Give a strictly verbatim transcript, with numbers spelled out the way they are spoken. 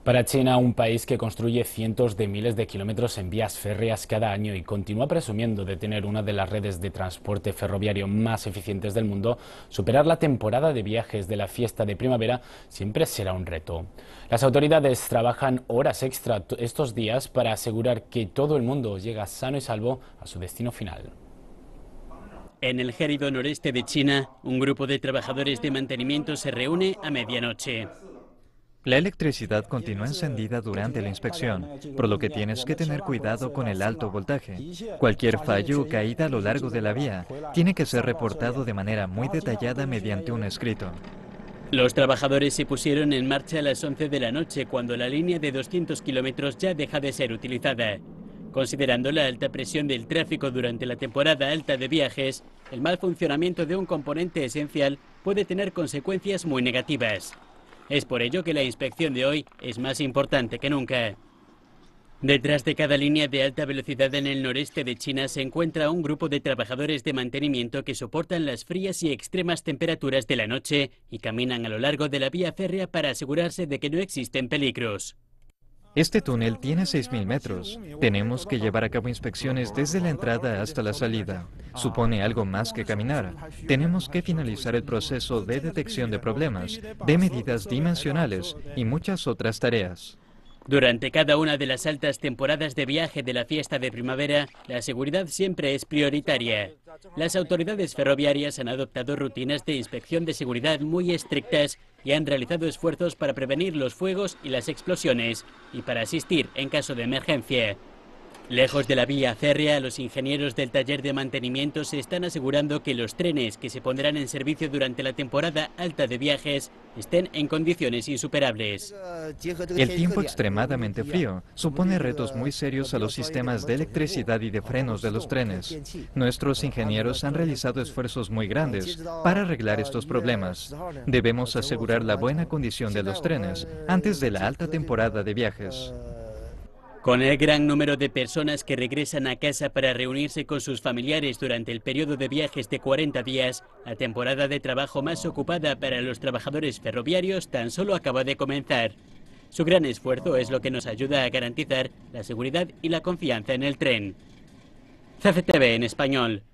Para China, un país que construye cientos de miles de kilómetros en vías férreas cada año y continúa presumiendo de tener una de las redes de transporte ferroviario más eficientes del mundo, superar la temporada de viajes de la fiesta de primavera siempre será un reto. Las autoridades trabajan horas extra estos días para asegurar que todo el mundo llega sano y salvo a su destino final. En el gélido noreste de China, un grupo de trabajadores de mantenimiento se reúne a medianoche. La electricidad continúa encendida durante la inspección, por lo que tienes que tener cuidado con el alto voltaje. Cualquier fallo o caída a lo largo de la vía tiene que ser reportado de manera muy detallada mediante un escrito. Los trabajadores se pusieron en marcha a las once de la noche, cuando la línea de doscientos kilómetros ya deja de ser utilizada. Considerando la alta presión del tráfico durante la temporada alta de viajes, el mal funcionamiento de un componente esencial puede tener consecuencias muy negativas. Es por ello que la inspección de hoy es más importante que nunca. Detrás de cada línea de alta velocidad en el noreste de China se encuentra un grupo de trabajadores de mantenimiento que soportan las frías y extremas temperaturas de la noche y caminan a lo largo de la vía férrea para asegurarse de que no existen peligros. Este túnel tiene seis mil metros. Tenemos que llevar a cabo inspecciones desde la entrada hasta la salida. Supone algo más que caminar. Tenemos que finalizar el proceso de detección de problemas, de medidas dimensionales y muchas otras tareas. Durante cada una de las altas temporadas de viaje de la fiesta de primavera, la seguridad siempre es prioritaria. Las autoridades ferroviarias han adoptado rutinas de inspección de seguridad muy estrictas y han realizado esfuerzos para prevenir los fuegos y las explosiones y para asistir en caso de emergencia. Lejos de la vía férrea, los ingenieros del taller de mantenimiento se están asegurando que los trenes que se pondrán en servicio durante la temporada alta de viajes estén en condiciones insuperables. El tiempo extremadamente frío supone retos muy serios a los sistemas de electricidad y de frenos de los trenes. Nuestros ingenieros han realizado esfuerzos muy grandes para arreglar estos problemas. Debemos asegurar la buena condición de los trenes antes de la alta temporada de viajes. Con el gran número de personas que regresan a casa para reunirse con sus familiares durante el periodo de viajes de cuarenta días, la temporada de trabajo más ocupada para los trabajadores ferroviarios tan solo acaba de comenzar. Su gran esfuerzo es lo que nos ayuda a garantizar la seguridad y la confianza en el tren. C C T V en español.